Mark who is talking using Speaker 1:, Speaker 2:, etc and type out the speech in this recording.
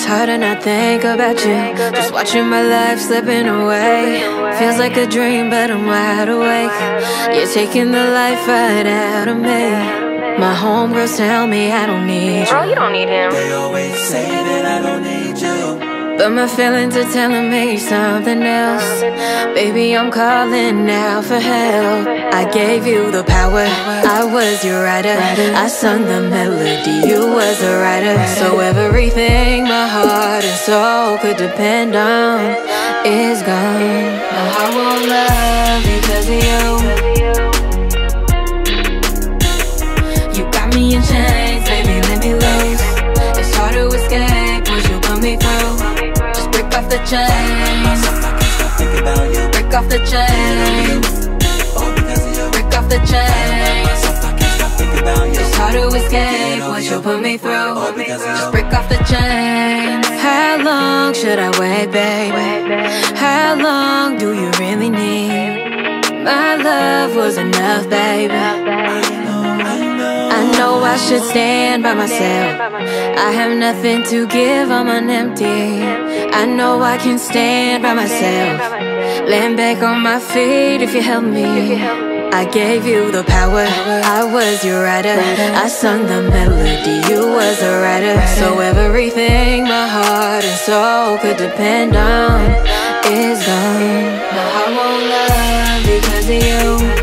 Speaker 1: hard to not think about you. Just watching my life slipping away. Feels like a dream, but I'm wide awake. You're taking the life right out of me. My homegirls tell me I don't need you.
Speaker 2: Bro, you don't need him.
Speaker 3: They always say that I don't need you,
Speaker 1: but my feelings are telling me something else. Baby, I'm calling now for help. I gave you the power, I was your writer. I sung the melody, you was the writer. So everything my heart and soul could depend on is gone. My heart won't love because of you. You got me in chains, baby, let me loose. It's hard to escape what you put me through. Break off the chains, break off the chains, break off the chains. It's hard to escape what you put me through. Just break off the chains. How long should I wait, baby? How long do you really need? My love was enough, baby. I know I should stand by myself. I have nothing to give, I'm on empty. I know I can stand by myself. Land back on my feet if you help me. I gave you the power, I was your writer. I sung the melody, you was the writer. So everything my heart and soul could depend on is gone. My heart won't love because of you.